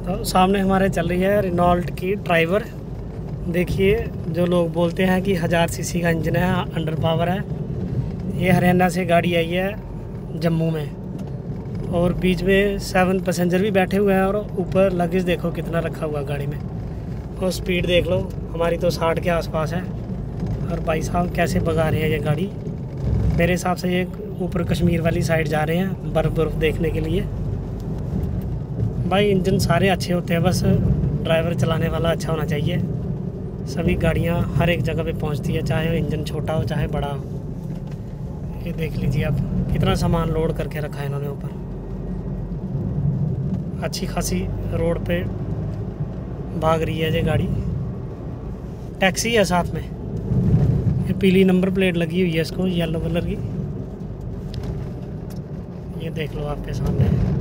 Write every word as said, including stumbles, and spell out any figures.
तो सामने हमारे चल रही है रेनॉल्ट की ड्राइवर। देखिए, जो लोग बोलते हैं कि हज़ार सीसी का इंजन है, अंडर पावर है, ये हरियाणा से गाड़ी आई है जम्मू में, और बीच में सेवन पैसेंजर भी बैठे हुए हैं, और ऊपर लगेज देखो कितना रखा हुआ गाड़ी में। और स्पीड देख लो, हमारी तो साठ के आसपास है, और भाई साहब कैसे भगा रहे हैं ये गाड़ी। मेरे हिसाब से ये ऊपर कश्मीर वाली साइड जा रहे हैं बर्फ़ बर्फ़ देखने के लिए। भाई इंजन सारे अच्छे होते हैं, बस ड्राइवर चलाने वाला अच्छा होना चाहिए। सभी गाड़ियां हर एक जगह पे पहुंचती है, चाहे वो इंजन छोटा हो चाहे बड़ा हो। ये देख लीजिए आप, कितना सामान लोड करके रखा है इन्होंने ऊपर। अच्छी खासी रोड पे भाग रही है ये गाड़ी। टैक्सी है साथ में, ये पीली नंबर प्लेट लगी हुई है इसको, येलो कलर की। ये देख लो आपके सामने।